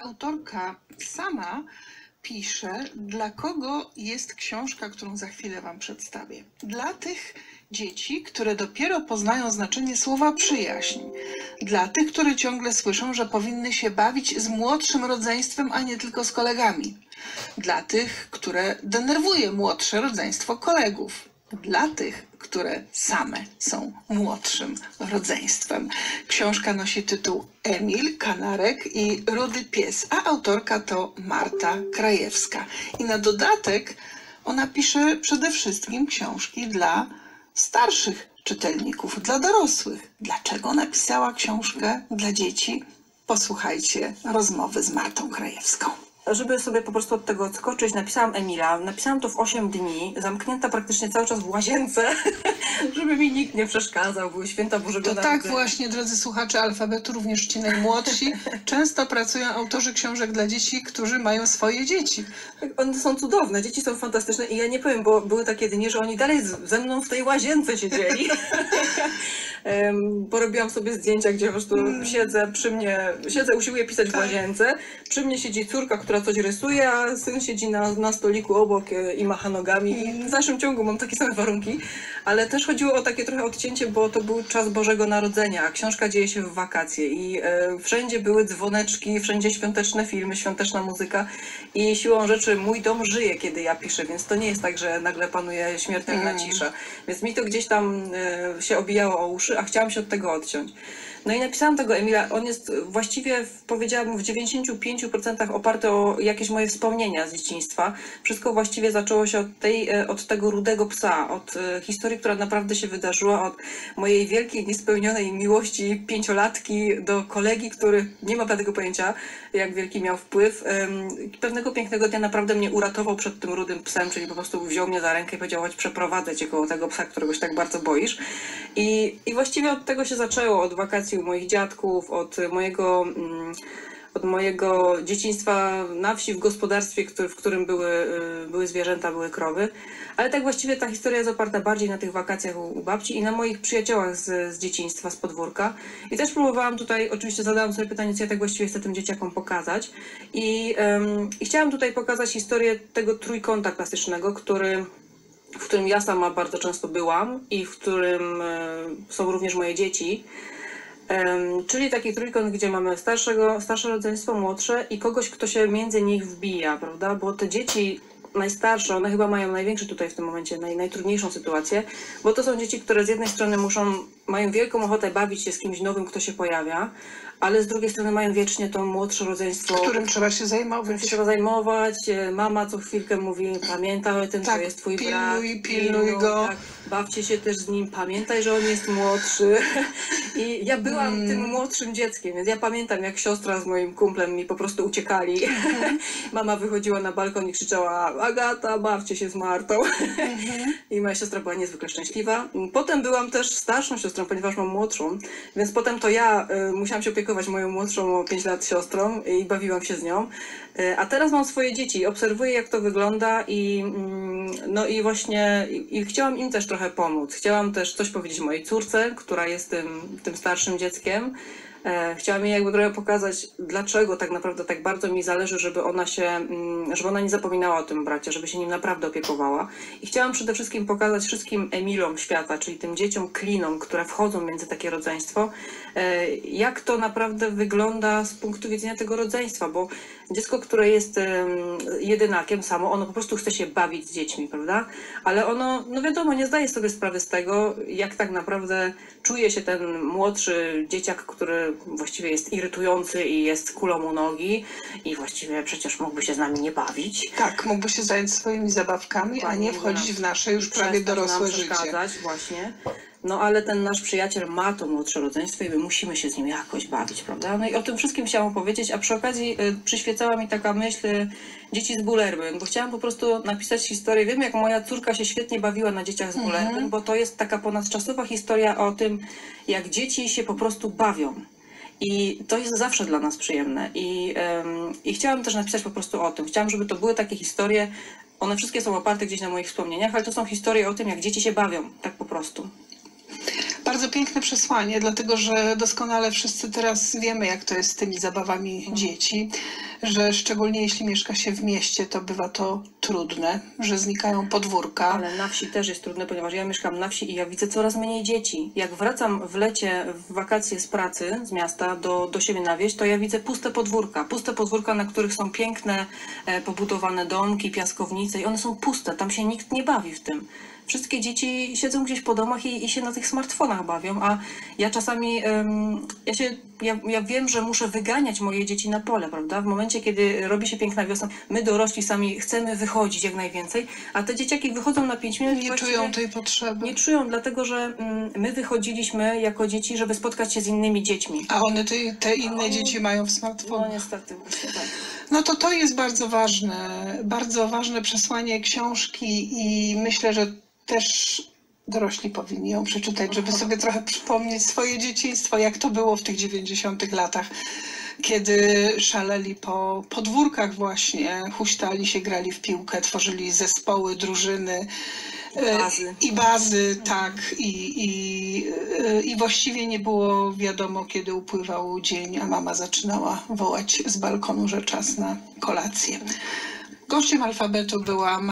Autorka sama pisze, dla kogo jest książka, którą za chwilę Wam przedstawię. Dla tych dzieci, które dopiero poznają znaczenie słowa przyjaźń. Dla tych, które ciągle słyszą, że powinny się bawić z młodszym rodzeństwem, a nie tylko z kolegami. Dla tych, które denerwuje młodsze rodzeństwo kolegów. Dla tych, które same są młodszym rodzeństwem. Książka nosi tytuł Emil, Kanarek i Rudy Pies, a autorka to Marta Krajewska. I na dodatek ona pisze przede wszystkim książki dla starszych czytelników, dla dorosłych. Dlaczego napisała książkę dla dzieci? Posłuchajcie rozmowy z Martą Krajewską. Żeby sobie po prostu od tego odskoczyć, napisałam Emila. Napisałam to w 8 dni, zamknięta praktycznie cały czas w łazience, żeby mi nikt nie przeszkadzał. Były święta Bożego To Narodzenia. tak właśnie, drodzy słuchacze Alfabetu, również ci najmłodsi, często pracują autorzy książek dla dzieci, którzy mają swoje dzieci. One są cudowne, dzieci są fantastyczne i ja nie powiem, bo były takie dni, że oni dalej ze mną w tej łazience siedzieli. Porobiłam sobie zdjęcia, gdzie po prostu siedzę, usiłuję pisać w łazience. Przy mnie siedzi córka, która coś rysuje, a syn siedzi na stoliku obok i macha nogami. I w dalszym ciągu mam takie same warunki. Ale też chodziło o takie trochę odcięcie, bo to był czas Bożego Narodzenia. Książka dzieje się w wakacje i wszędzie były dzwoneczki, wszędzie świąteczne filmy, świąteczna muzyka. I siłą rzeczy mój dom żyje, kiedy ja piszę, więc to nie jest tak, że nagle panuje śmiertelna cisza. Więc mi to gdzieś tam się obijało o uszy, a chciałam się od tego odciąć. No i napisałam tego Emila. On jest właściwie, powiedziałabym, w 95% oparty o jakieś moje wspomnienia z dzieciństwa. Wszystko właściwie zaczęło się od tego rudego psa, od historii, która naprawdę się wydarzyła, od mojej wielkiej, niespełnionej miłości pięciolatki do kolegi, który nie ma tego pojęcia, jak wielki miał wpływ. Pewnego pięknego dnia naprawdę mnie uratował przed tym rudym psem, czyli po prostu wziął mnie za rękę i powiedział: chodź, przeprowadzę cię koło tego psa, którego się tak bardzo boisz. I właściwie od tego się zaczęło, od wakacji u moich dziadków, od mojego dzieciństwa na wsi, w gospodarstwie, w którym były zwierzęta, były krowy. Ale tak właściwie ta historia jest oparta bardziej na tych wakacjach u babci i na moich przyjaciołach z dzieciństwa, z podwórka. I też próbowałam tutaj, oczywiście zadałam sobie pytanie, co ja tak właściwie chcę tym dzieciakom pokazać. I chciałam tutaj pokazać historię tego trójkąta klasycznego, w którym ja sama bardzo często byłam i w którym są również moje dzieci. Czyli taki trójkąt, gdzie mamy starsze rodzeństwo, młodsze i kogoś, kto się między nich wbija, prawda? Bo te dzieci najstarsze, one chyba mają największy tutaj w tym momencie, najtrudniejszą sytuację, bo to są dzieci, które z jednej strony mają wielką ochotę bawić się z kimś nowym, kto się pojawia, ale z drugiej strony mają wiecznie to młodsze rodzeństwo, Którym trzeba się zajmować. Mama co chwilkę mówi: pamiętaj o tym, Tak, to jest twój brat. Pilnuj go. Tak, bawcie się też z nim, pamiętaj, że on jest młodszy. I ja byłam tym młodszym dzieckiem, więc ja pamiętam, jak siostra z moim kumplem mi po prostu uciekali. Mama wychodziła na balkon i krzyczała: Agata, bawcie się z Martą. I moja siostra była niezwykle szczęśliwa. Potem byłam też starszą siostrą, ponieważ mam młodszą, więc potem to ja musiałam się opiekować moją młodszą o 5 lat siostrą i bawiłam się z nią. A teraz mam swoje dzieci, obserwuję, jak to wygląda i właśnie chciałam im też trochę pomóc. Chciałam też coś powiedzieć mojej córce, która jest tym starszym dzieckiem. Chciałam jej jakby trochę pokazać, dlaczego tak naprawdę tak bardzo mi zależy, żeby ona nie zapominała o tym bracie, żeby się nim naprawdę opiekowała. I chciałam przede wszystkim pokazać wszystkim Emilom świata, czyli tym dzieciom klinom, które wchodzą między takie rodzeństwo, jak to naprawdę wygląda z punktu widzenia tego rodzeństwa, bo dziecko, które jest jedynakiem samo, ono po prostu chce się bawić z dziećmi, prawda? Ale ono, no wiadomo, nie zdaje sobie sprawy z tego, jak tak naprawdę czuje się ten młodszy dzieciak, który właściwie jest irytujący i jest kulą u nogi i właściwie przecież mógłby się z nami nie bawić. Tak, mógłby się zająć swoimi zabawkami, a nie wchodzić w nasze już prawie dorosłe życie. Właśnie. No ale ten nasz przyjaciel ma to młodsze rodzeństwo i my musimy się z nim jakoś bawić, prawda? No i o tym wszystkim chciałam opowiedzieć, a przy okazji przyświecała mi taka myśl dzieci z Bullerbyn, bo chciałam po prostu napisać historię. Wiem, jak moja córka się świetnie bawiła na dzieciach z Bullerbyn, bo to jest taka ponadczasowa historia o tym, jak dzieci się po prostu bawią. I to jest zawsze dla nas przyjemne. I chciałam też napisać po prostu o tym. Chciałam, żeby to były takie historie, one wszystkie są oparte gdzieś na moich wspomnieniach, ale to są historie o tym, jak dzieci się bawią, tak po prostu. Bardzo piękne przesłanie, dlatego że doskonale wszyscy teraz wiemy, jak to jest z tymi zabawami dzieci. że szczególnie jeśli mieszka się w mieście, to bywa to trudne, że znikają podwórka. Ale na wsi też jest trudne, ponieważ ja mieszkam na wsi i ja widzę coraz mniej dzieci. Jak wracam w lecie, w wakacje z pracy, z miasta do siebie na wieś, to ja widzę puste podwórka, na których są piękne, pobudowane domki, piaskownice i one są puste, tam się nikt nie bawi w tym. Wszystkie dzieci siedzą gdzieś po domach i się na tych smartfonach bawią, a ja czasami, ja wiem, że muszę wyganiać moje dzieci na pole, prawda? W momencie, kiedy robi się piękna wiosna, my dorośli sami chcemy wychodzić jak najwięcej, a te dzieciaki wychodzą na 5 minut i Nie czują tej potrzeby. nie czują, dlatego że my wychodziliśmy jako dzieci, żeby spotkać się z innymi dziećmi. A one te inne dzieci mają w No smartfonach. niestety, właśnie tak. No to jest bardzo ważne przesłanie książki i myślę, że też dorośli powinni ją przeczytać, żeby sobie trochę przypomnieć swoje dzieciństwo, jak to było w tych 90-tych latach, kiedy szaleli po podwórkach właśnie, huśtali się, grali w piłkę, tworzyli zespoły, drużyny. Bazy. I bazy, tak. I właściwie nie było wiadomo, kiedy upływał dzień, a mama zaczynała wołać z balkonu, że czas na kolację. Gościem alfabetu była